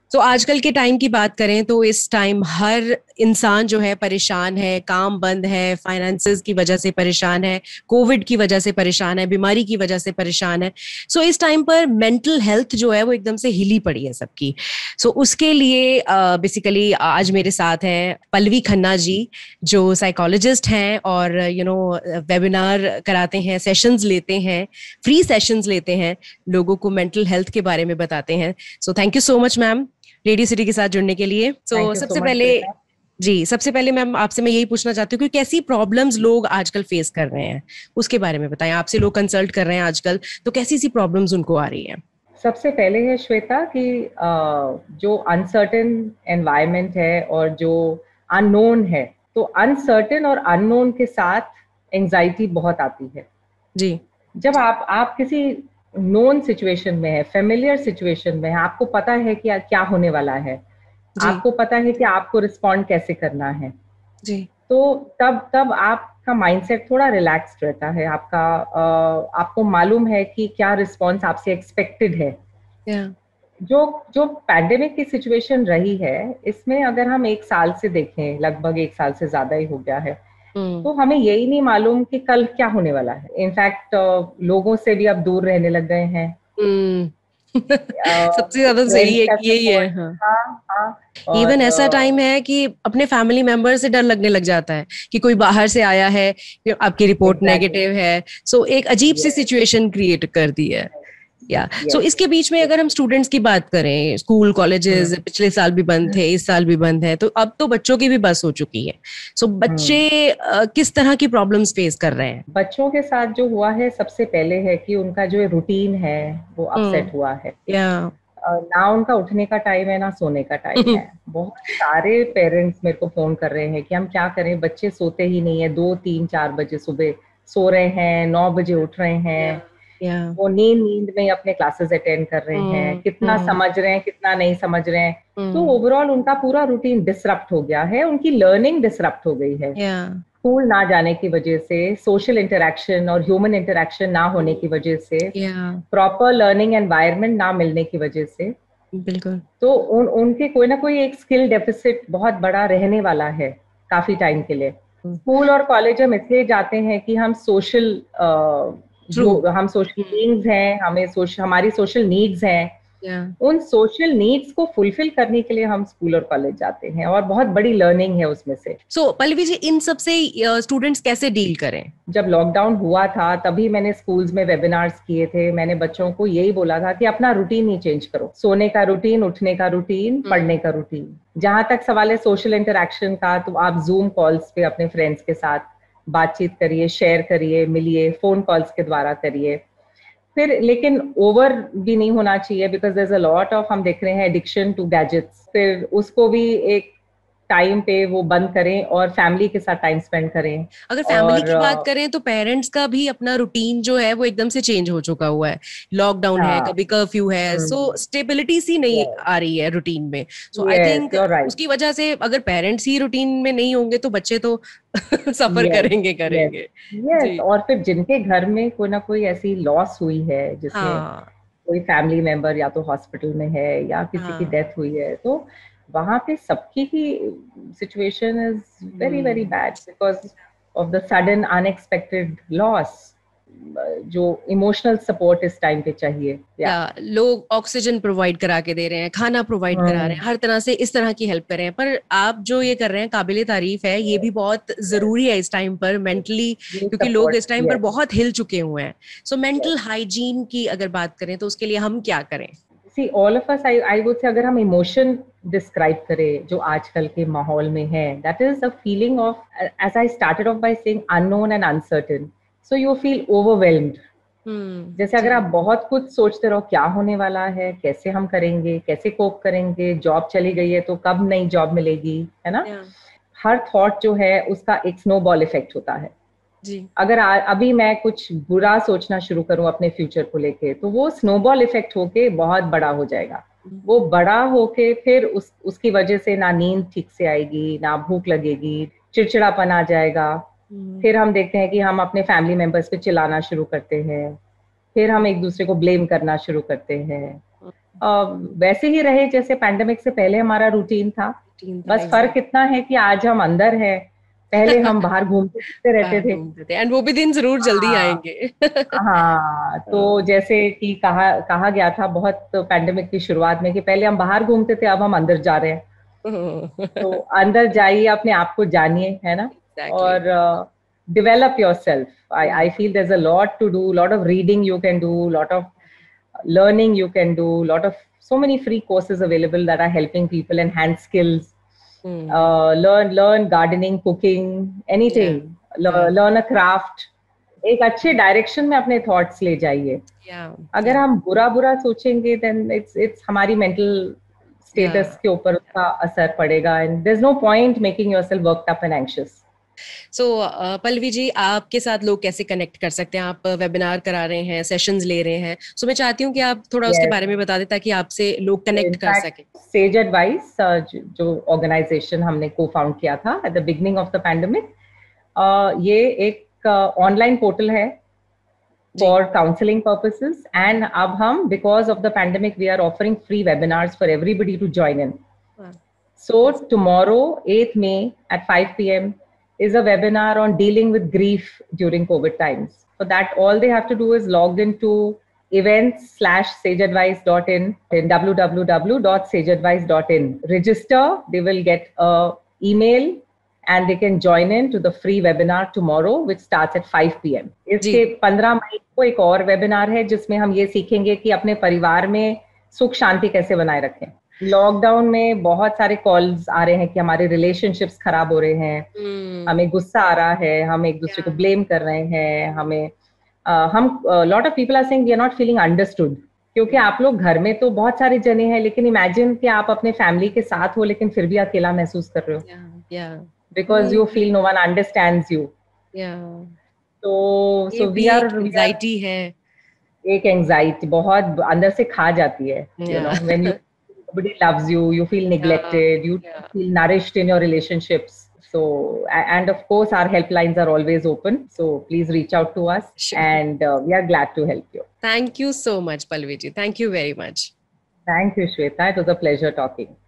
तो आजकल के टाइम की बात करें तो इस टाइम हर इंसान जो है परेशान है, काम बंद है, फाइनेंसेस की वजह से परेशान है, कोविड की वजह से परेशान है, बीमारी की वजह से परेशान है। सो इस टाइम पर मेंटल हेल्थ जो है वो एकदम से हिली पड़ी है सबकी। सो उसके लिए बेसिकली आज मेरे साथ हैं पल्लवी खन्ना जी, जो साइकोलॉजिस्ट हैं और वेबिनार कराते हैं, सेशंस लेते हैं, फ्री सेशंस लेते हैं, लोगों को मेंटल हेल्थ के बारे में बताते हैं। So thank you so much ma'am Radio City के साथ जुड़ने के लिए। थैंक यू सो सबसे मच पहले श्वेता। जी, सबसे पहले मैम आपसे मैं यही पूछना चाहती हूँ कि कैसी प्रॉब्लम्स लोग आजकल फेस कर रहे हैं, उसके बारे में बताएं। आपसे लोग कंसल्ट कर रहे हैं आजकल, तो कैसी सी प्रॉब्लम्स उनको आ रही हैं? सबसे पहले है श्वेता कि जो अनसर्टेन एनवायरनमेंट है और जो अननोन है, तो अनसर्टेन और अननोन के साथ एंजाइटी बहुत आती है। जी। जब आप किसी नोन सिचुएशन में है, फेमिलियर सिचुएशन में है, आपको पता है कि क्या होने वाला है, जी। आपको पता है कि आपको रिस्पॉन्ड कैसे करना है, जी। तो तब तब आपका माइंडसेट थोड़ा रिलैक्स्ड रहता है। आपको मालूम है कि क्या रिस्पॉन्स आपसे एक्सपेक्टेड है। या। जो जो पैंडेमिक की सिचुएशन रही है, इसमें अगर हम एक साल से देखें, लगभग एक साल से ज्यादा ही हो गया है, हम्म। तो हमें यही नहीं मालूम कि कल क्या होने वाला है। इनफैक्ट लोगों से भी अब दूर रहने लग गए हैं। हम्म। सबसे ज्यादा सही फ्रेंड्स है का कि यही है, सपोर्ट। हाँ। हाँ हाँ। इवन और ऐसा टाइम है कि अपने फैमिली मेंबर से डर लगने लग जाता है कि कोई बाहर से आया है, कि आपकी रिपोर्ट एग्जैक्टली। नेगेटिव है। सो एक अजीब सी यस सिचुएशन क्रिएट कर दी है। या सो यस इसके बीच में अगर हम स्टूडेंट्स की बात करें, स्कूल कॉलेजेस यस। पिछले साल भी बंद थे, इस साल भी बंद है, तो अब तो बच्चों की भी बस हो चुकी है। सो बच्चे किस तरह की प्रॉब्लम्स फेस कर रहे हैं? बच्चों के साथ जो हुआ है, सबसे पहले है कि उनका जो रूटीन है वो अपसेट हम्म। हुआ है। या। ना उनका उठने का टाइम है, ना सोने का टाइम है। बहुत सारे पेरेंट्स मेरे को फोन कर रहे हैं कि हम क्या करें, बच्चे सोते ही नहीं है, 2 3 4 बजे सुबह सो रहे हैं, 9 बजे उठ रहे या। हैं। या। वो नींद नींद में अपने क्लासेस अटेंड कर रहे हैं, हम्म। कितना हम्म। समझ रहे हैं कितना नहीं समझ रहे हैं। तो हम्म। ओवरऑल उनका पूरा रूटीन डिसरप्ट हो गया है, उनकी लर्निंग डिसरप्ट हो गई है। या। स्कूल ना जाने की वजह से, सोशल इंटरेक्शन और ह्यूमन इंटरेक्शन ना होने की वजह से, या। प्रॉपर लर्निंग एनवायरनमेंट ना मिलने की वजह से, बिल्कुल। तो उनके कोई ना कोई एक स्किल डेफिसिट बहुत बड़ा रहने वाला है काफी टाइम के लिए। स्कूल और कॉलेज हम इसलिए जाते हैं कि हम सोशल ट्रू। हम सोशल बीइंग्स हैं, हमारी सोशल नीड्स हैं। या। उन सोशल नीड्स को फुलफिल करने के लिए हम स्कूल और कॉलेज जाते हैं, और बहुत बड़ी लर्निंग है उसमें से। सो पल्लवी जी, इन सब से स्टूडेंट्स कैसे डील करें? जब लॉकडाउन हुआ था तभी मैंने स्कूल्स में वेबिनार्स किए थे। मैंने बच्चों को यही बोला था कि अपना रूटीन ही चेंज करो, सोने का रूटीन, उठने का रूटीन, पढ़ने का रूटीन। जहां तक सवाल है सोशल इंटरेक्शन का, तो आप जूम कॉल्स पे अपने फ्रेंड्स के साथ बातचीत करिए, शेयर करिए, मिलिए, फोन कॉल्स के द्वारा करिए। फिर लेकिन ओवर भी नहीं होना चाहिए, because there is a lot of, हम देख रहे हैं, एडिक्शन टू गैजेट्स। फिर उसको भी एक टाइम पे वो बंद करें और फैमिली के साथ टाइम स्पेंड करें। अगर फैमिली और की बात करें तो पेरेंट्स का भी अपना रूटीन जो है वो एकदम से चेंज हो चुका हुआ है। लॉकडाउन है, हाँ। कभी कर्फ्यू है, सो स्टेबिलिटी सी नहीं आ रही है रूटीन में। So I yes think you are right. उसकी वजह से अगर पेरेंट्स ही रूटीन में नहीं होंगे तो बच्चे तो सफर यस करेंगे यस करेंगे। यस। जी। और फिर जिनके घर में कोई ना कोई ऐसी लॉस हुई है, जिसमें हाँ। कोई फैमिली मेंबर या तो हॉस्पिटल में है या किसी की हाँ। डेथ हुई है, तो वहां पे सबकी ही situation is very very hmm. Bad, because of the sudden unexpected loss. जो इमोशनल सपोर्ट इस टाइम पे चाहिए। या लोग ऑक्सीजन प्रोवाइड करा के दे रहे हैं, खाना प्रोवाइड करा रहे हैं, हर तरह से इस तरह की हेल्प कर रहे हैं। पर आप जो ये कर रहे हैं काबिले तारीफ है, ये भी बहुत जरूरी है इस टाइम पर मेंटली, ये क्योंकि लोग सपोर्ट। इस टाइम पर यस बहुत हिल चुके हुए हैं। So yes. मेंटल हाइजीन की अगर बात करें तो उसके लिए हम क्या करें? See all of us, I would say, अगर हम इमोशन डिस्क्राइब करें जो आजकल के माहौल में है, that is a feeling of, as I started off by saying, unknown and uncertain. So you feel overwhelmed. जैसे जी। अगर आप बहुत कुछ सोचते रहो, क्या होने वाला है, कैसे हम करेंगे, कैसे कोप करेंगे, जॉब चली गई है तो कब नई जॉब मिलेगी, है ना। या। हर थॉट जो है उसका एक स्नोबॉल इफेक्ट होता है। जी। अगर अभी मैं कुछ बुरा सोचना शुरू करूं अपने फ्यूचर को लेके, तो वो स्नोबॉल इफेक्ट होके बहुत बड़ा हो जाएगा। वो बड़ा होके फिर उसकी वजह से ना नींद ठीक से आएगी, ना भूख लगेगी, चिड़चिड़ापन आ जाएगा। हम्म। फिर हम देखते हैं कि हम अपने फैमिली मेंबर्स पे चिल्लाना शुरू करते हैं, फिर हम एक दूसरे को ब्लेम करना शुरू करते हैं। वैसे ही रहे जैसे पैंडेमिक से पहले हमारा रूटीन था। बस फर्क इतना है कि आज हम अंदर है, पहले हम बाहर घूमते रहते थे। एंड वो भी दिन जरूर जल्दी आएंगे। हाँ, तो जैसे कि कहा गया था बहुत पैंडेमिक की शुरुआत में कि पहले हम बाहर घूमते थे, अब हम अंदर जा रहे हैं। तो अंदर जाइए, अपने आप को जानिए, है ना। और develop yourself. I feel there's a lot to do, lot of reading you can do, lot of learning you can do, lot of so many free courses available that are helping people enhance skills. Learn gardening, cooking, anything. Learn a craft. एक अच्छे direction में अपने thoughts ले जाइए। अगर हम बुरा सोचेंगे then it's हमारी मेंटल स्टेटस के ऊपर उसका असर पड़ेगा, and there's no point making yourself worked up and anxious. So, Pallavi ji, आपके साथ लोग कैसे कनेक्ट कर सकते हैं? आप वेबिनार करा रहे हैं, सेशंस ले रहे हैं, so मैं चाहती हूँ कि आप थोड़ा उसके बारे में बता दें ताकि आपसे लोग कनेक्ट कर सकें। सेज एडवाइस जो ऑर्गेनाइजेशन हमने को फाउंड किया था at the beginning of the pandemic, ये एक ऑनलाइन पोर्टल है for counseling purposes, and अब हम because of the pandemic we are offering free webinars for everybody to join in. So tomorrow 8th May at 5 p.m. is a webinar on dealing with grief during COVID times. For that, all they have to do is log into events/sageadvice.in in www.sageadvice.in. Register, they will get a email and they can join in to the free webinar tomorrow, which starts at 5 p.m. इसके 15 मई को एक और webinar है जिसमें हम ये सीखेंगे कि अपने परिवार में सुख शांति कैसे बनाए रखें। लॉकडाउन में बहुत सारे कॉल्स आ रहे हैं कि हमारे रिलेशनशिप्स खराब हो रहे हैं, हमें गुस्सा आ रहा है, हम एक दूसरे को ब्लेम कर रहे हैं, हम lot of people are saying we are not feeling understood, क्योंकि आप लोग घर में तो बहुत सारे जने हैं, लेकिन इमेजिन कि आप अपने फैमिली के साथ हो लेकिन फिर भी अकेला महसूस कर रहे हो, because you feel no one understands you. So we are anxiety है, एक anxiety बहुत अंदर से खा जाती है, you know, when nobody loves you, you feel neglected, you feel nourished in your relationships. So, and of course our helplines are always open, so please reach out to us. Sure. And we are glad to help you. Thank you so much, Pallvi ji. Thank you very much. Thank you, Shweta. It was a pleasure talking.